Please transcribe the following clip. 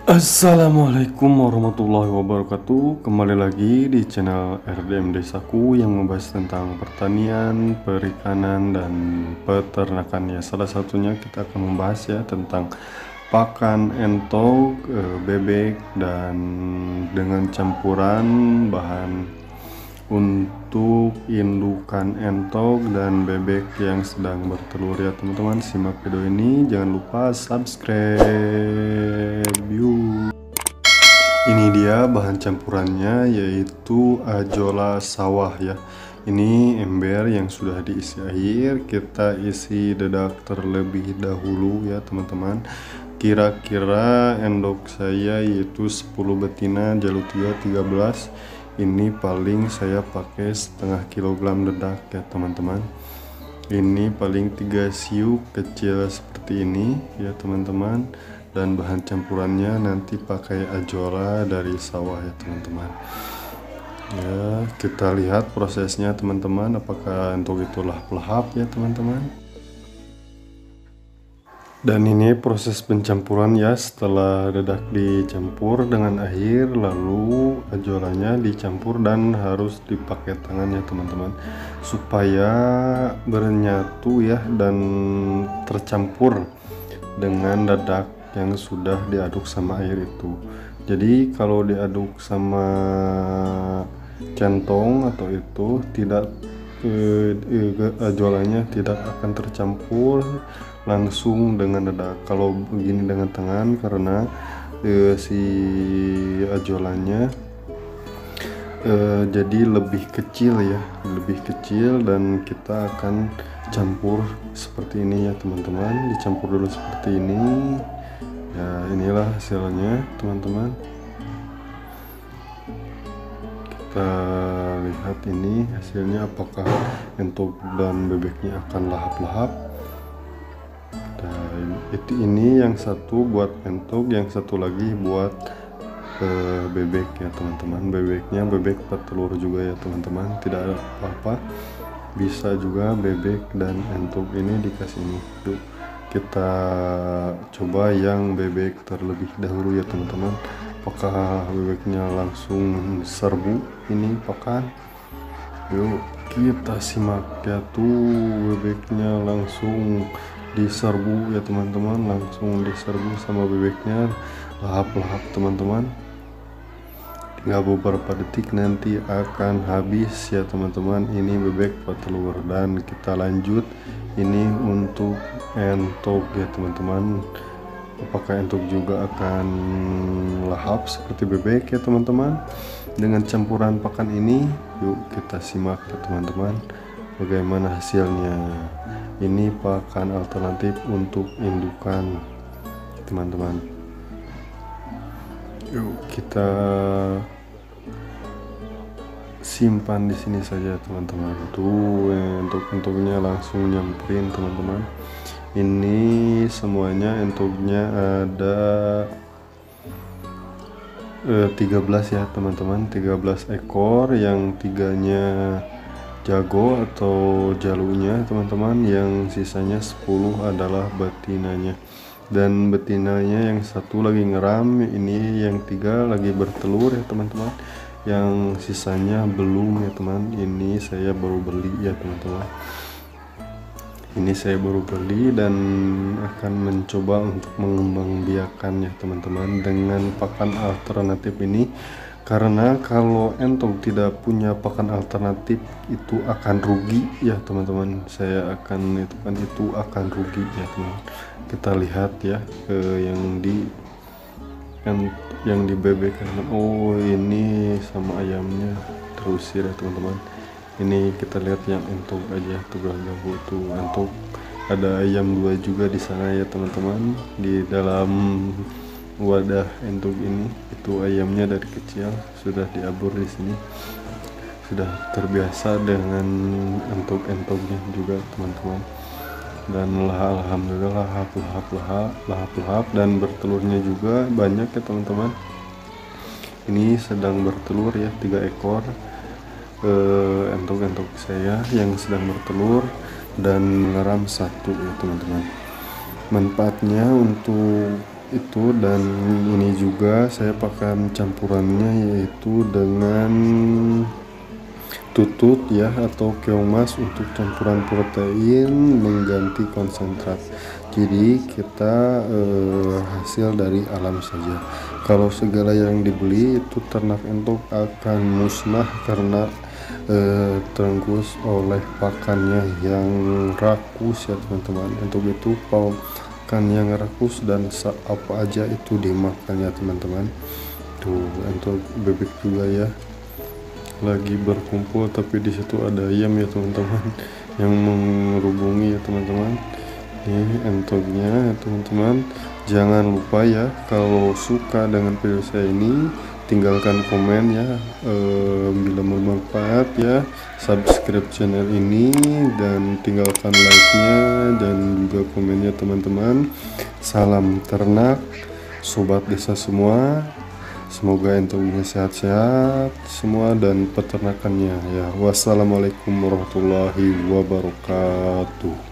Assalamualaikum warahmatullahi wabarakatuh. Kembali lagi di channel RDM Desaku yang membahas tentang pertanian, perikanan, dan peternakan. Ya, salah satunya kita akan membahas ya tentang pakan entok, bebek, dan dengan campuran bahan untuk indukan entok dan bebek yang sedang bertelur ya teman-teman. Simak video ini, jangan lupa subscribe yuk. Ini dia bahan campurannya, yaitu ajola sawah ya. Ini ember yang sudah diisi air, kita isi dedak terlebih dahulu ya teman-teman. Kira-kira endok saya yaitu 10 betina, jalutia 13. Ini paling saya pakai setengah kilogram dedak ya teman-teman. Ini paling 3 siuk kecil seperti ini ya teman-teman. Dan bahan campurannya nanti pakai ajola dari sawah ya teman-teman. Ya, kita lihat prosesnya teman-teman, apakah untuk itu lahap-lahap ya teman-teman. Dan ini proses pencampuran ya, setelah dedak dicampur dengan air, lalu ajolanya dicampur dan harus dipakai tangan ya teman-teman, supaya bernyatu ya dan tercampur dengan dedak yang sudah diaduk sama air itu. Jadi kalau diaduk sama centong atau itu tidak ajolanya tidak akan tercampur langsung dengan dedak. Kalau begini dengan tangan, karena si ajolanya jadi lebih kecil ya, lebih kecil, dan kita akan campur seperti ini ya teman-teman. Dicampur dulu seperti ini ya, inilah hasilnya teman-teman. Kita lihat ini hasilnya, apakah entok dan bebeknya akan lahap-lahap. Dan ini yang satu buat entok, yang satu lagi buat bebek ya teman-teman. Bebeknya bebek petelur juga ya teman-teman, tidak ada apa-apa, bisa juga bebek dan entok ini dikasih ini. Yuk kita coba yang bebek terlebih dahulu ya teman-teman. Apakah bebeknya langsung serbu ini pakan? Yuk kita simak ya, tuh bebeknya langsung diserbu ya teman-teman, langsung diserbu sama bebeknya, lahap-lahap teman-teman. Tinggal beberapa detik nanti akan habis ya teman-teman, ini bebek petelur. Dan kita lanjut ini untuk entok ya teman-teman. Apakah entok juga akan lahap seperti bebek ya teman-teman dengan campuran pakan ini? Yuk kita simak ya teman-teman, bagaimana hasilnya. Ini pakan alternatif untuk indukan teman-teman. Yuk kita simpan di sini saja teman-teman. Tuh entuknya langsung nyamperin teman-teman. Ini semuanya entuknya ada 13 ya teman-teman, 13 ekor, yang 3-nya jago atau jalunya teman-teman, yang sisanya 10 adalah betinanya. Dan betinanya yang satu lagi ngeram, ini yang 3 lagi bertelur ya teman-teman, yang sisanya belum ya teman. Ini saya baru beli ya teman-teman, ini saya baru beli dan akan mencoba untuk mengembangbiakan ya teman-teman dengan pakan alternatif ini. Karena kalau entok tidak punya pakan alternatif itu akan rugi ya teman-teman. Saya akan itu akan rugi ya teman. Kita lihat ya yang di bebek. Oh, ini sama ayamnya terusir ya teman-teman. Ini kita lihat yang entok aja tuh, ganggu tuh entok. Ada ayam 2 juga di sana ya teman-teman, di dalam wadah entok ini. Itu ayamnya dari kecil sudah diabur di sini, sudah terbiasa dengan entok-entoknya juga teman-teman. Dan alhamdulillah lahap-lahap dan bertelurnya juga banyak ya teman-teman. Ini sedang bertelur ya, 3 ekor entok-entok saya yang sedang bertelur dan mengeram 1 ya teman-teman. Manfaatnya untuk itu. Dan ini juga saya pakai campurannya yaitu dengan tutut ya atau keong mas untuk campuran protein mengganti konsentrat. Jadi kita hasil dari alam saja. Kalau segala yang dibeli itu ternak entok akan musnah karena terenggus oleh pakannya yang rakus ya teman-teman. Untuk itu pakan yang rakus dan apa aja itu dimakannya teman-teman. Tuh untuk bebek juga ya lagi berkumpul, tapi di situ ada ayam ya teman-teman yang mengerubungi ya teman-teman. Ini entognya ya teman-teman. Jangan lupa ya kalau suka dengan video saya ini tinggalkan komen ya, bila bermanfaat ya subscribe channel ini dan tinggalkan like-nya dan juga komennya teman-teman. Salam ternak sobat desa semua, semoga entongnya sehat-sehat semua dan peternakannya ya. Wassalamualaikum warahmatullahi wabarakatuh.